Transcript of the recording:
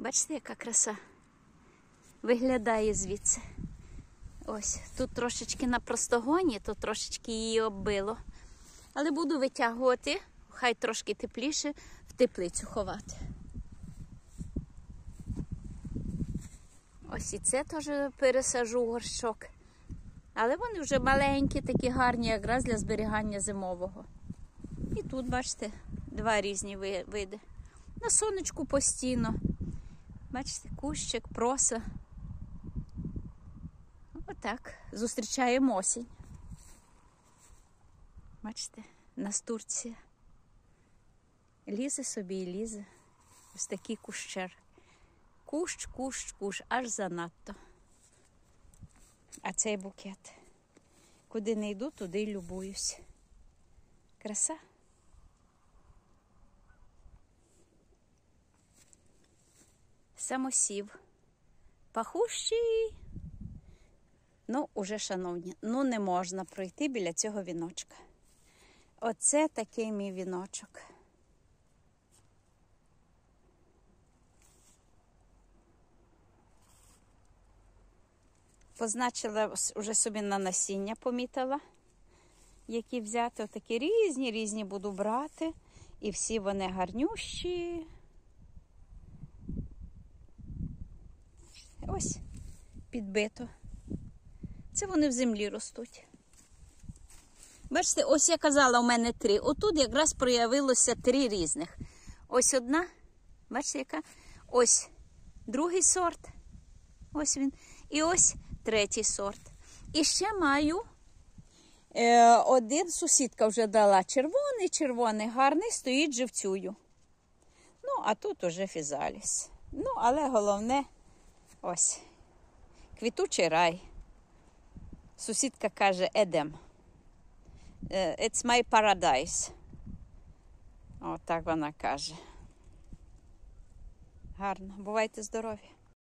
Бачите, яка краса виглядає звідси. Ось, тут трошечки на простогоні, то трошечки її оббило. Але буду витягувати, хай трошки тепліше, в теплицю ховати. Ось і це теж пересажу в горщок. Але вони вже маленькі, такі гарні, якраз для зберігання зимового. І тут, бачите, два різні види. На сонечку постійно. Бачите, кущик, проса. Отак зустрічаємо осінь. Бачите, настурція. Лізе собі і лізе. Ось такий кущер. Кущ, кущ, кущ, аж занадто. А цей букет. Куди не йду, туди й любуюсь. Краса. Самосів. Пахущий. Ну, уже, шановні, ну не можна пройти біля цього віночка. Оце такий мій віночок. Позначила вже собі на насіння, помітила, які взяти. Отакі різні буду брати. І всі вони гарнющі. Ось, підбито. Це вони в землі ростуть. Бачите, ось я казала, у мене 3. Отут якраз проявилося 3 різних. Ось одна, бачите, яка? Ось другий сорт. Ось він. І ось третій сорт. І ще маю один, сусідка вже дала червоний, гарний, стоїть живцюю. Ну, а тут уже фізаліс. Ну, але головне, ось, квітучий рай. Сусідка каже, Едем. It's my paradise. Отак вона каже. Гарно. Бувайте здорові.